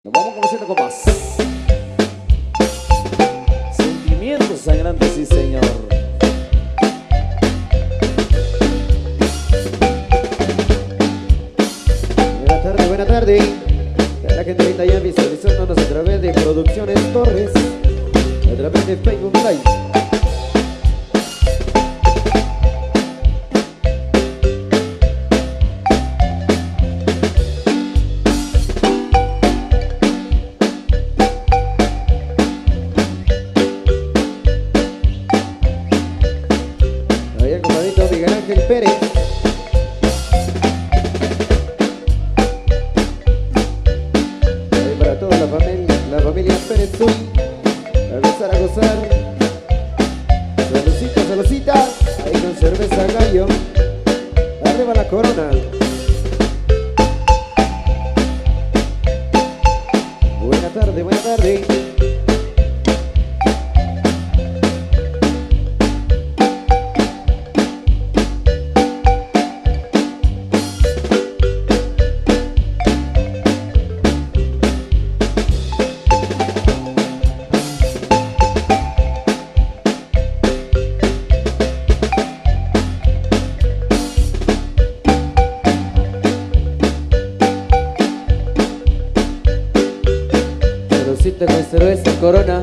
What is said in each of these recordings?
Nos vamos conociendo con más sentimientos sangrantes, sí señor. Buena tarde. La gente ahorita ya visualizándonos a través de Producciones Torres, a través de Facebook Live. Ahí el compadrito Miguel Ángel Pérez. Ahí para toda la familia Pérez Tuy. A gozar. Saludcita, saludcita. Ahí con cerveza gallo. Arriba la corona. Buena tarde, buena tarde. Saludcita con cerveza corona.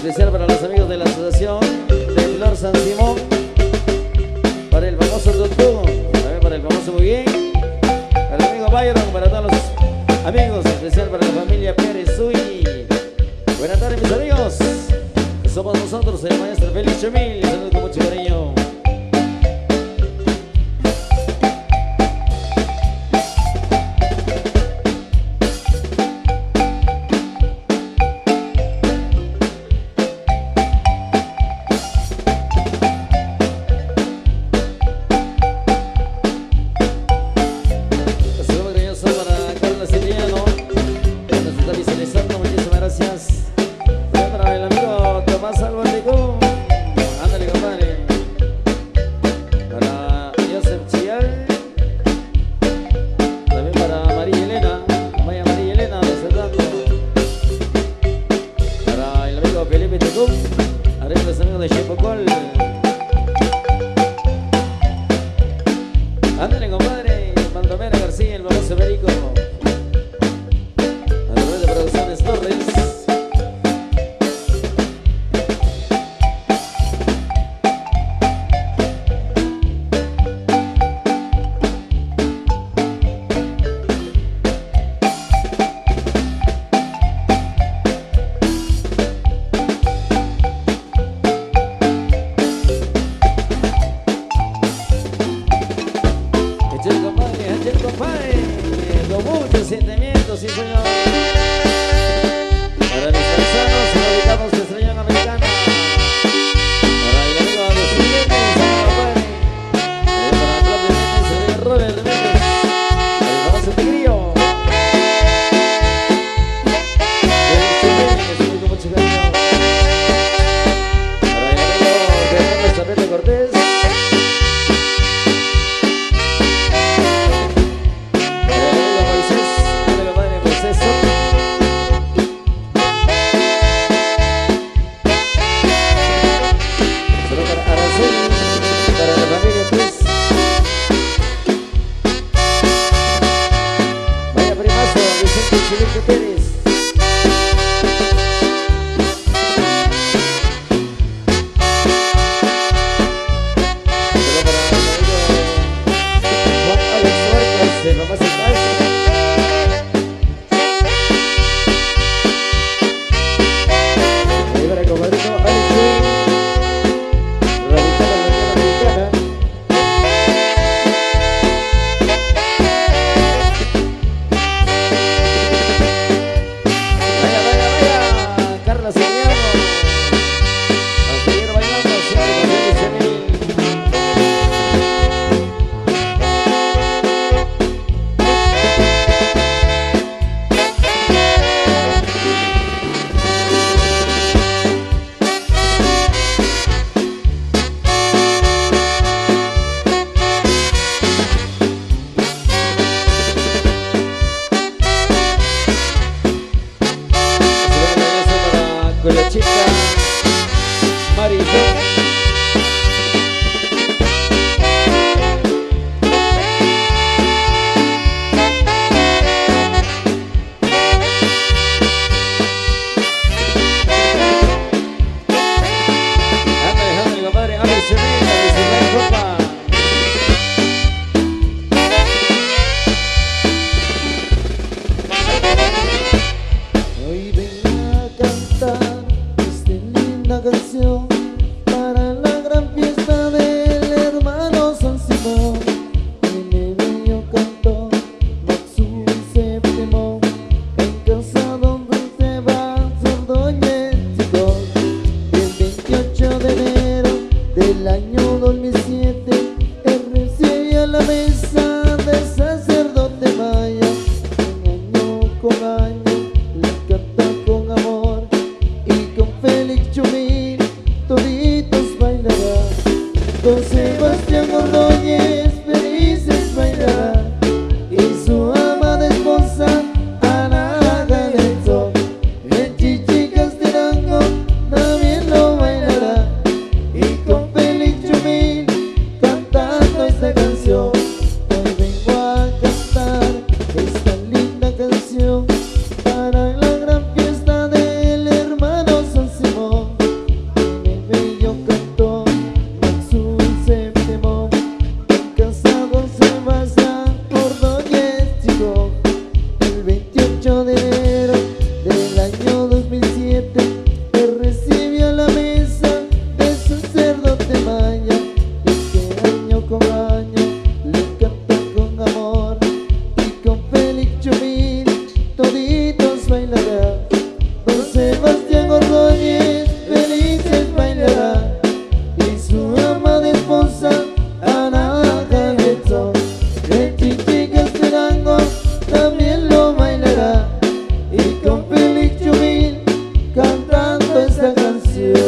especial para los amigos de la asociación de Flor San Simón, para el famoso Tutu, también para el famoso Muy Bien, para el amigo Byron, para todos los amigos, especial para la familia Pérez Sui. Buenas tardes, mis amigos. Somos nosotros, el maestro Félix Chumil. Les saludo con mucho cariño. Ándale, compadre, Baldomero García, el famoso médico, a través de Producciones Torres. Con muchos sentimientos, sí señor. Para mis paisanos, radicamos de Estrella Americana. Para el amigo de los clientes, compadre. Para el club de Méndez, el Robert de Méndez. Para el famoso Tigrillo. Con mucho cariño. Para el amigo Fernando Zapete Cortés. Vicente Pérez. Solo para el amigo Juan Alex Suárez, de Mamá Salsa. Ahí para el compadrito Alex Suárez, radical en la Unión Americana. Con la chica Marisol. Ándale, compadre, ándale, se ve, ropa. Hoy vengo a cantar esta canción para la gran fiesta del hermano San Simón. En el bello cantó Maxu Séptimo, en casa donde se va sordo y ético. El 28 de enero del año 2007, él recibe a la mesa del sacerdote maya. Año con año le canta con amor, y con Félix Chumil toditos bailarán. Con Sebastián Ordóñez felices bailarán, y su amada esposa Ana Galenzo. El Chichi Casterango también lo bailará, y con Félix Chumil cantando esta canción. Hoy vengo a cantar esta linda canción para la gran fiesta del hermano San Simón. canción.